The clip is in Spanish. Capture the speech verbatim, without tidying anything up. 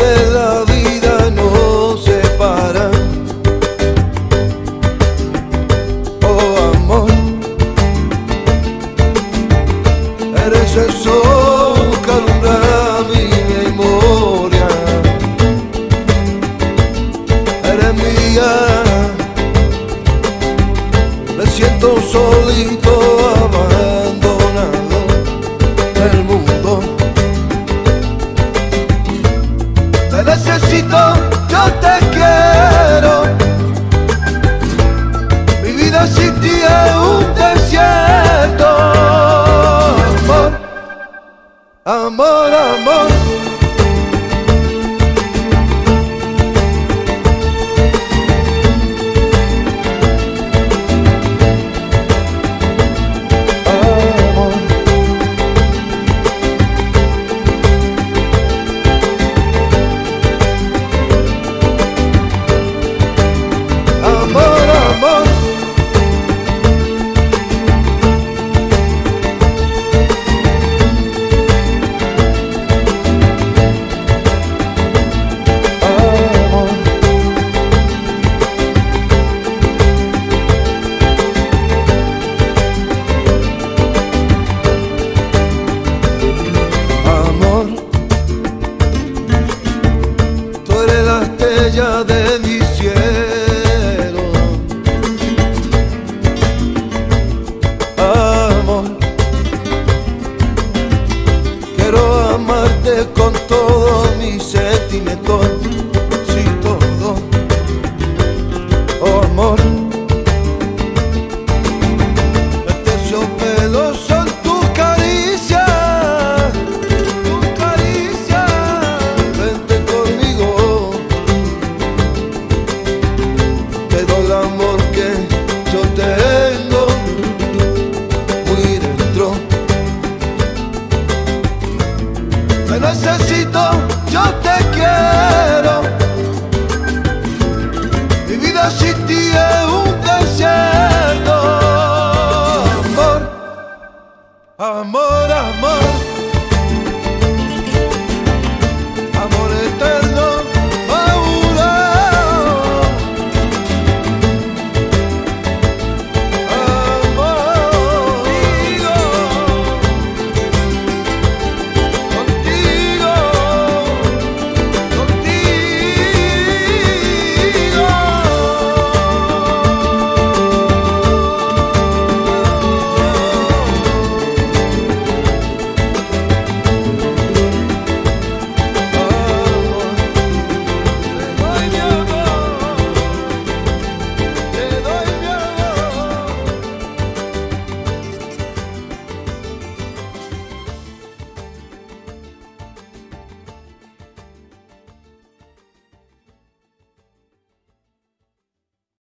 de la vida nos separan. Oh amor, eres el sol que alumbra mi memoria. Eres mía, me siento solito, abandonado del mundo. Te necesito, yo te quiero. Mi vida sin ti es un desierto. Amor, amor, amor. De mi cielo, amor, quiero amarte con todos mis sentimientos.